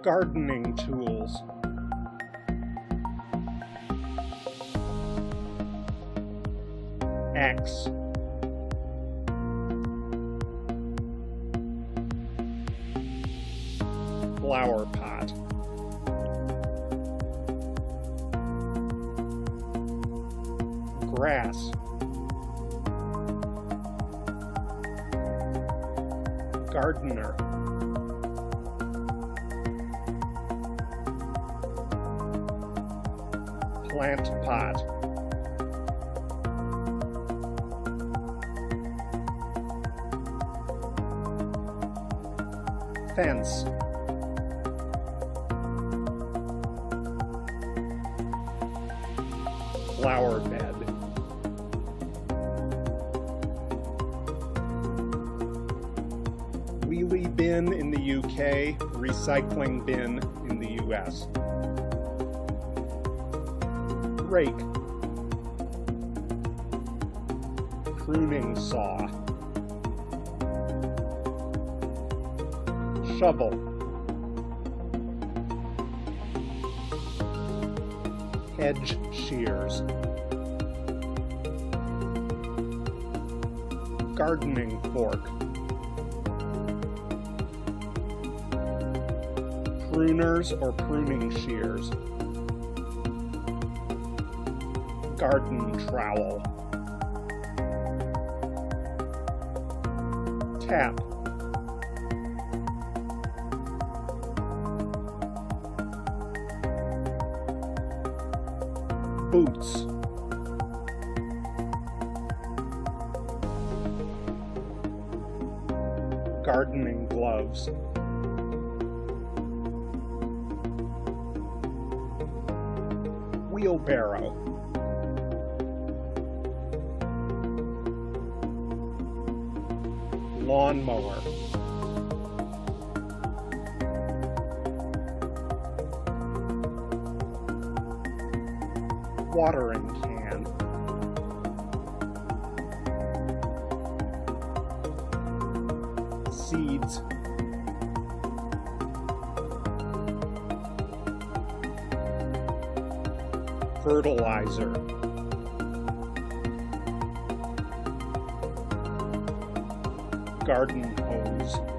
Gardening tools. Axe. Flower pot. Grass. Gardener. Plant pot. Fence. Flower bed. Wheelie bin in the UK, recycling bin in the US. Rake. Pruning saw. Shovel. Hedge shears. Gardening fork. Pruners or pruning shears. Garden trowel. Tap. Boots. Gardening gloves. Wheelbarrow. Lawnmower. Watering can. Seeds. Fertilizer. Garden hose.